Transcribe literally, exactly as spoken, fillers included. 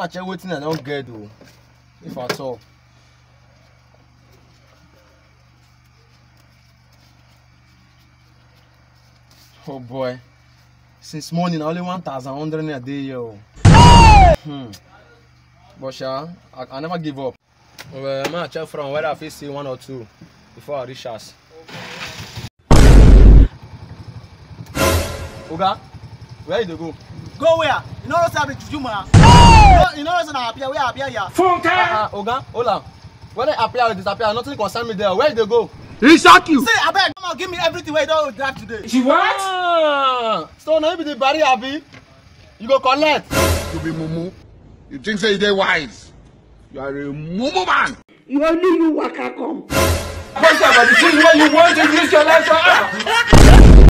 I check waiting I don't get though. If at all. Oh boy. Since morning only one thousand one hundred a day yo. Hmm. But sha, I, I never give up. Well, I'm gonna check from whether I feel see one or two before I reach us. Oga, where you go? Go where? You know what's happening to you, man? You know what's happening? Where are you? Funke! Uh, uh, Oga, hold on. Whether I appear or disappear, nothing concern me there. Where you go? He shock you! Say, I beg, come on, give me everything where you don't drive today. She what? Ah, so now you be the barrier, Abi. You go collect. You be mumu. You think say you dey wise? You are a mumu man. You only you waka come. But the thing where you want to use